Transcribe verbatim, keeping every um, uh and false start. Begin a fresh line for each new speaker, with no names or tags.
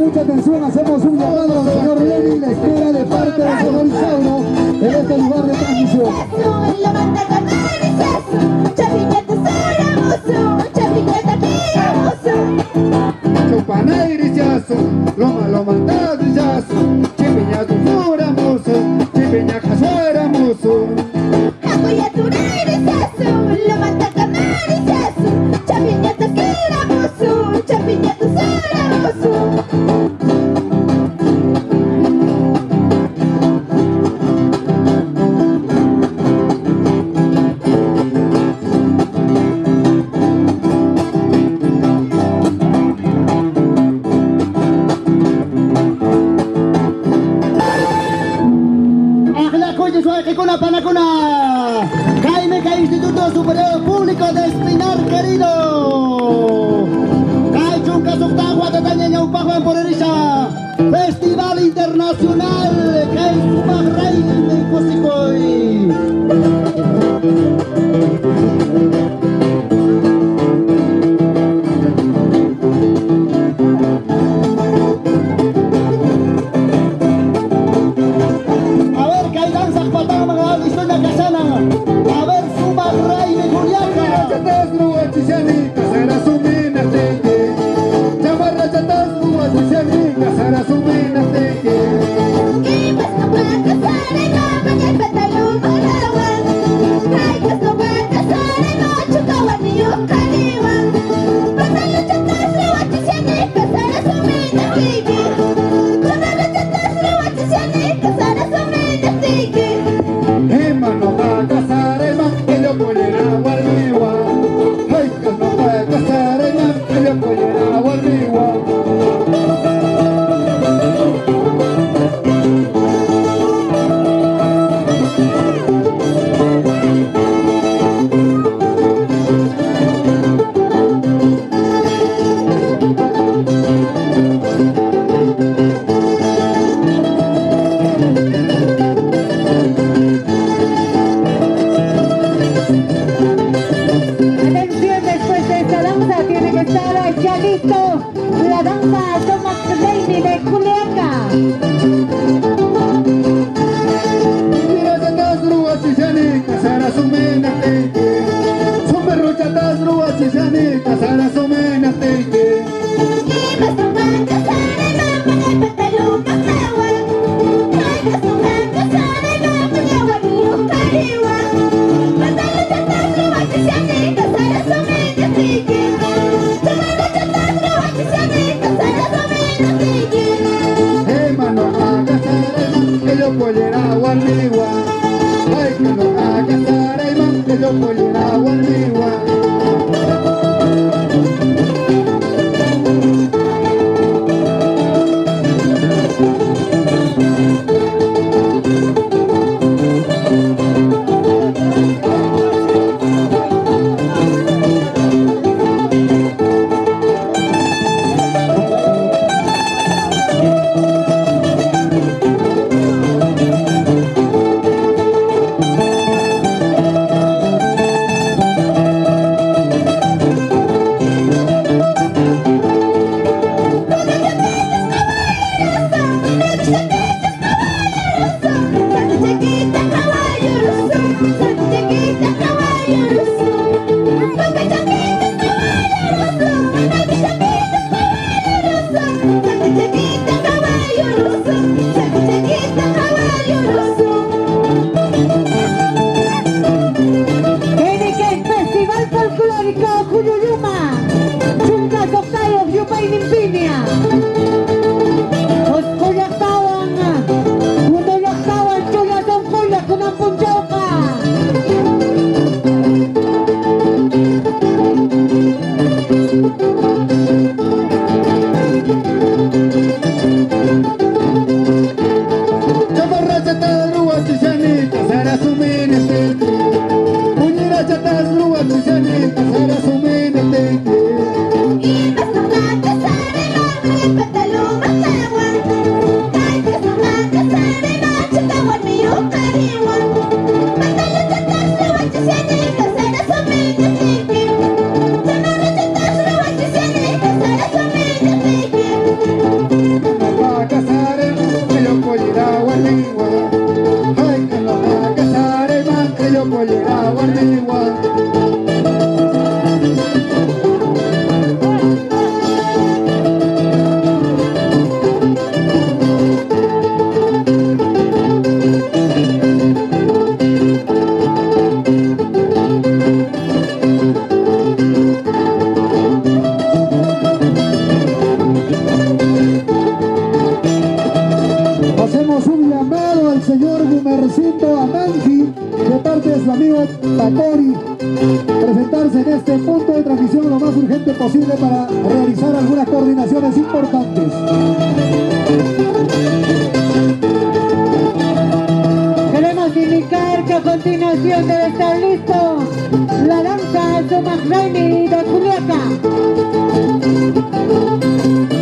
mucha atención, hacemos un llamado al señor Lenny, la espera de parte del señor Isauro en este lugar de transmisión.
Chupanayrichazo, loma loma tadrichazo, chipiña dulzura muso, chipiña casera muso.
Hakuya turayrichazo, loma takamarichazo, chapiña tasira muso, chapiña tasira muso.
Kuna Panacuna, Jaime Instituto Superior Público de Espinar, querido. Caichunca Soctagua de Tañeña Upajuan por Erisa, Festival Internacional, Caisuma Rey de Cosicoy.
Thank you.
presentarse en este punto de transmisión lo más urgente posible para realizar algunas coordinaciones importantes.
Queremos indicar que a continuación debe estar listo la danza Sumahraini de Juliaca.